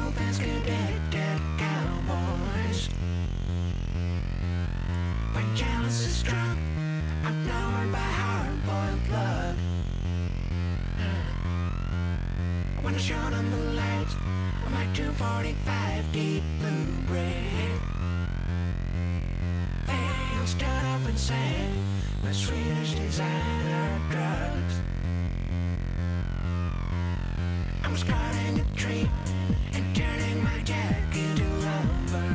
fence dead cowboys. When jealous is struck, outnumbered by hard-boiled blood. When I shone on the lights of my 245 deep blue braid, they stood up and sang my Swedish designer drugs. I was cutting a tree and turning my jacket to lumber.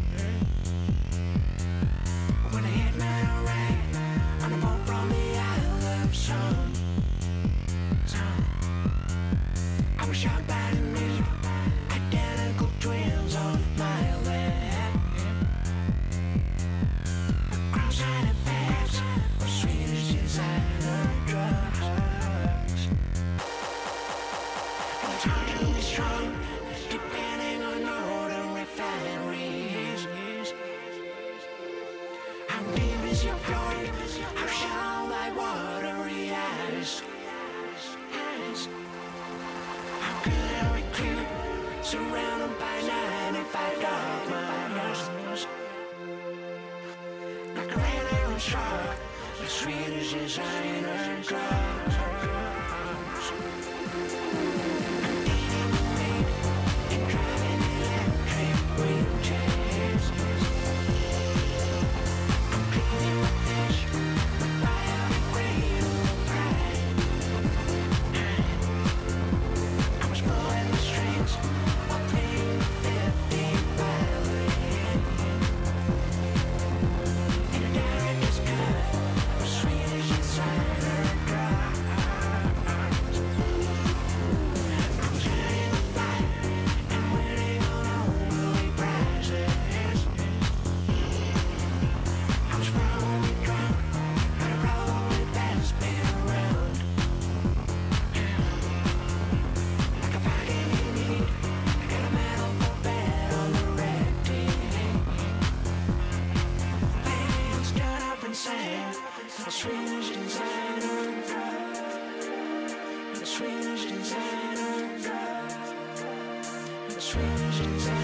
When I hit my right on a boat from the Isle of Sun, I was shot by the meat, identical twins on my left. Cross-eyed effects of Swedish designer drugs. And it's hard to be strong, depending on order refineries. How deep is your floor? How shallow thy watery eyes? How could a recruit surrounded by 95 dogmas? Like a red arrow shark, the Swedish designer drugs. I'm eating the meat and driving electric wheelchairs. I'm cleaning the fish with biodegradable pride. I was pulling the strings while playing the 15th violin. In a director's cut of Swedish designer drugs. I was hiding the fight and winning on overly prizes. I was probably drunk, but I probably best been around. Like a fucking need, I got a medal for bed on the red team. They stood up and sang the Swedish designer drugs. The Swedish designer drugs. The Swedish designer